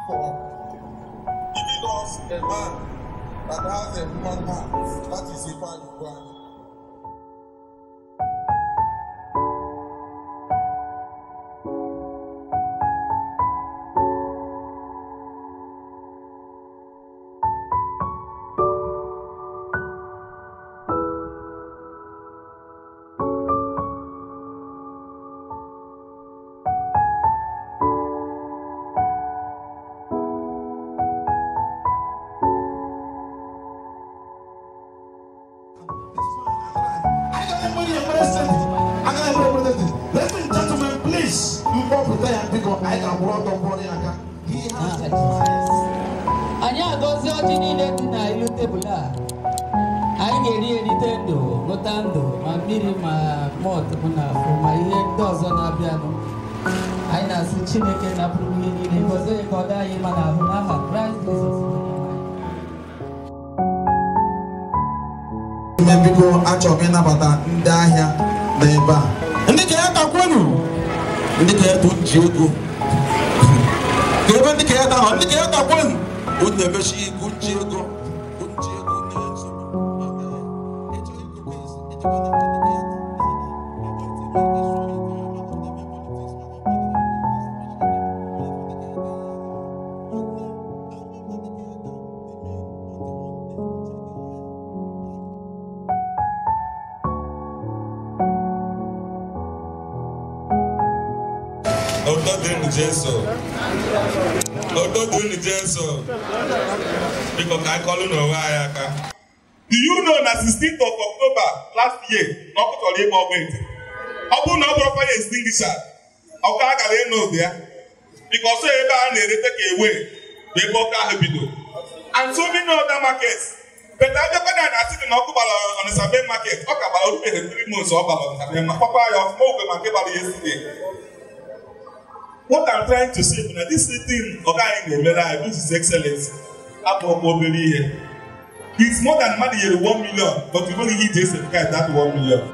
for giving us a man that has a human heart. That is Ifeanyi Ugwuanyi. Ladies and gentlemen, please, you pop it there because I can walk on body. He has the prize. Anya gozi oji niile dị na ilu tebụl a. Anyị ga-eri Nintendo, Motando, ma mmiri ma mọt bụ na afọ ma ihe ndị ọzọ na-abịanụ. Anyị na-asị Chineke napụrụ ihe niile ngozi ka ọ dị anyị ma n'ahụ n'aha Kraịst Jizọs. Biko achọrọ m ịnabata ndị ahịa n'ebe a. Ndị ka ya takwenu. Ndị ka ya ji ego. Ebe ndị ka ya ta, ndị ka ya takwenu. Onye emechi igu ji ego. Ji ego na-ezo. Because I call you no wayaka. Do you know that 16th of October last year, not to leave more weight? Open no fire extinguisher. Okay, I can know there. Because so everybody take away, they both have and so many other markets. But I don't know that I see the on the Sabe market. Talk about 3 months of Sabe market. Papa, you have more market yesterday. What I'm trying to say is that this thing of His Excellency, it's more than money 1 million, but we only hit that 1 million.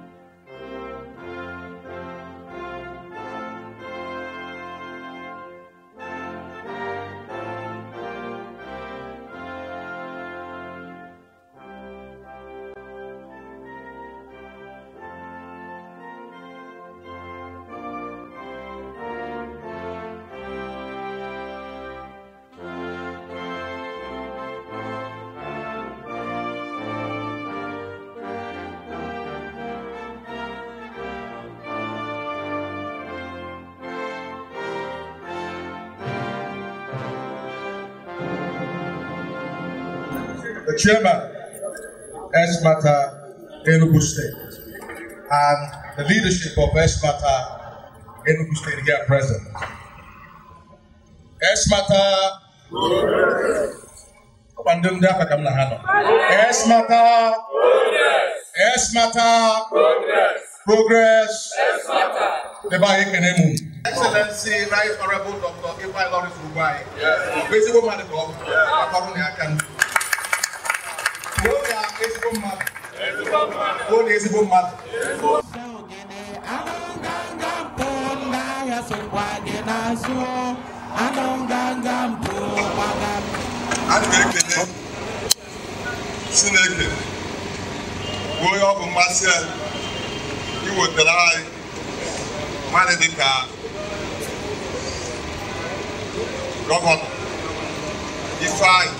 The chairman, Esmata Enugu State, and the leadership of Esmata Enugu State here present. Esmata Esmata Progress Excellency Right Honorable Dr. Ifeanyi Ugwuanyi, Governor Ifeanyi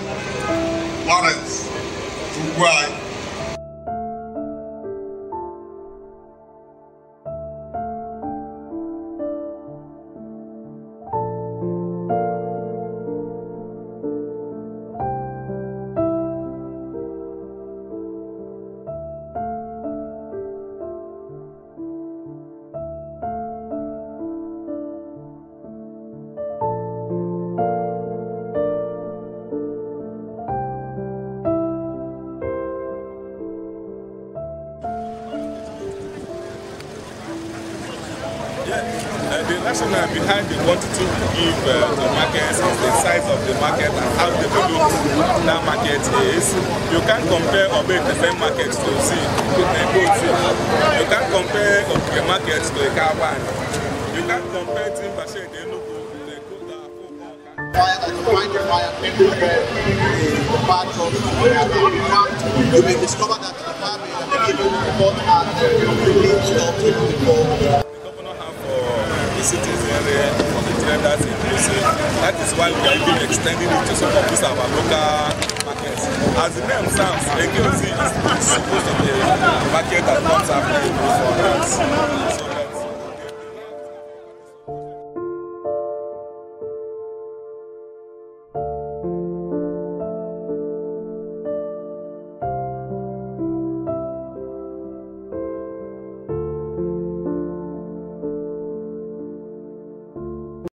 Ugwuanyi. The rationale behind the quantity we give to markets is the size of the market and how developed that market is. You can't compare the same market to see a goat. You can't compare the market to a caravan. You can't compare Timbashe, the Enugu, the Kuta. fire, that you find the fire everywhere in the part of you may discover that the fire may have been report and completely stopped before. The governor have for the cities area for the traders inclusive. That is why we are even extending it to some of these our local markets. As the name sounds, AKOC is supposed to be a market that comes after the